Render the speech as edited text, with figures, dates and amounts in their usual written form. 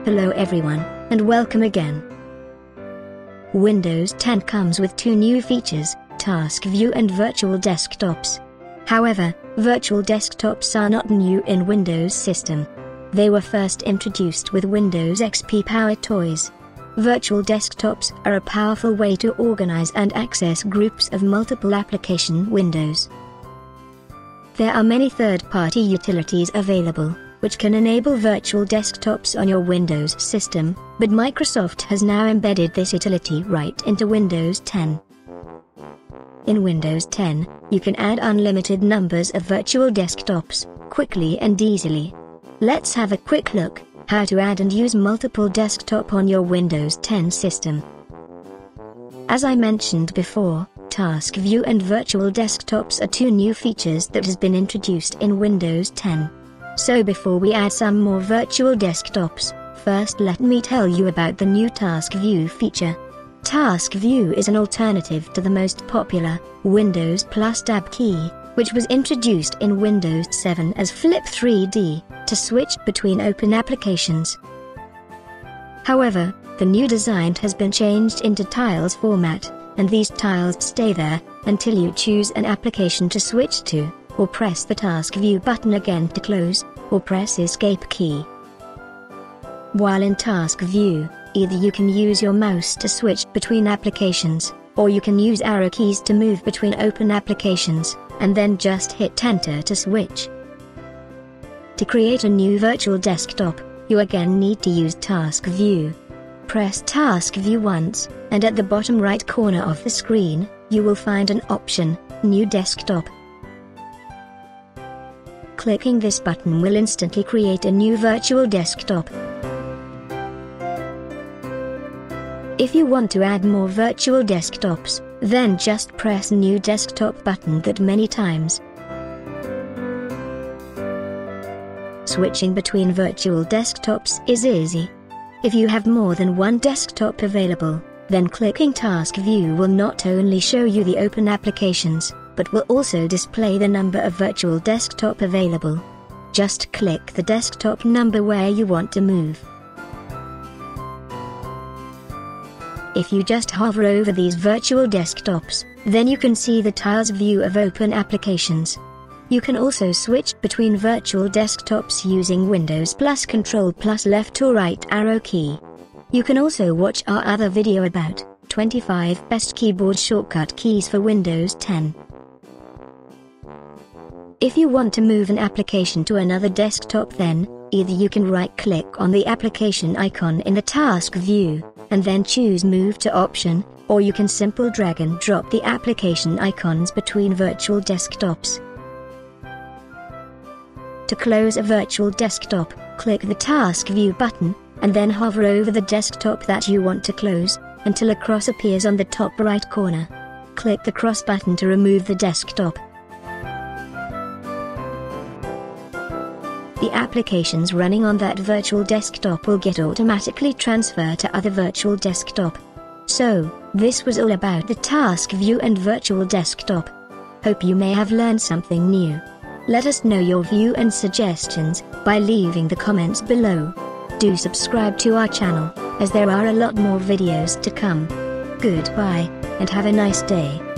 Hello everyone, and welcome again. Windows 10 comes with two new features, Task View and Virtual Desktops. However, virtual desktops are not new in Windows system. They were first introduced with Windows XP Power Toys. Virtual desktops are a powerful way to organize and access groups of multiple application windows. There are many third-party utilities available, which can enable virtual desktops on your Windows system, but Microsoft has now embedded this utility right into Windows 10. In Windows 10, you can add unlimited numbers of virtual desktops, quickly and easily. Let's have a quick look, how to add and use multiple desktop on your Windows 10 system. As I mentioned before, Task View and Virtual Desktops are two new features that has been introduced in Windows 10. So before we add some more virtual desktops, first let me tell you about the new Task View feature. Task View is an alternative to the most popular Windows Plus Tab key, which was introduced in Windows 7 as Flip 3D, to switch between open applications. However, the new design has been changed into tiles format, and these tiles stay there until you choose an application to switch to, or press the Task View button again to close, or press Escape key. While in Task View, either you can use your mouse to switch between applications, or you can use arrow keys to move between open applications, and then just hit Enter to switch. To create a new virtual desktop, you again need to use Task View. Press Task View once, and at the bottom right corner of the screen, you will find an option, New Desktop. Clicking this button will instantly create a new virtual desktop. If you want to add more virtual desktops, then just press New Desktop button that many times. Switching between virtual desktops is easy. If you have more than one desktop available, then clicking Task View will not only show you the open applications, but will also display the number of virtual desktop available. Just click the desktop number where you want to move. If you just hover over these virtual desktops, then you can see the tiles view of open applications. You can also switch between virtual desktops using Windows plus Control plus left or right arrow key. You can also watch our other video about 25 best keyboard shortcut keys for Windows 10. If you want to move an application to another desktop, then either you can right-click on the application icon in the Task View, and then choose Move to option, or you can simply drag and drop the application icons between virtual desktops. To close a virtual desktop, click the Task View button, and then hover over the desktop that you want to close, until a cross appears on the top right corner. Click the cross button to remove the desktop. The applications running on that virtual desktop will get automatically transferred to other virtual desktop. So, this was all about the Task View and Virtual Desktop. Hope you may have learned something new. Let us know your view and suggestions by leaving the comments below. Do subscribe to our channel, as there are a lot more videos to come. Goodbye, and have a nice day.